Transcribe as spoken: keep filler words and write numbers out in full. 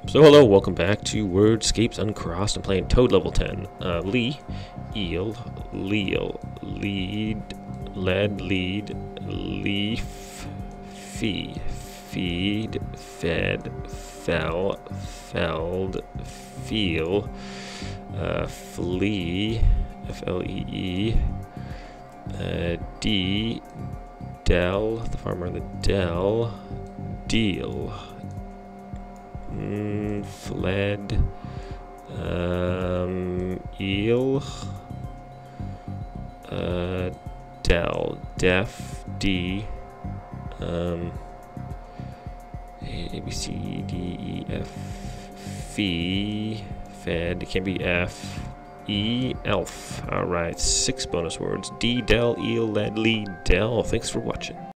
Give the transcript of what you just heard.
So hello, welcome back to WORDSCAPES Uncrossed. I'm playing Toad level ten. Uh, Lee, eel, leal, lead, lead, lead, leaf, fee, feed, fed, fell, felled, feel, uh, flee, F L E E, uh, D, del, the farmer in the dell, deal. Mm, fled, um, eel, uh, del, def, D, um, A, B, C, D, E, F, fee, fed, it can't be F, E, elf. Alright, six bonus words. D, del, eel, lead, lead, del. Thanks for watching.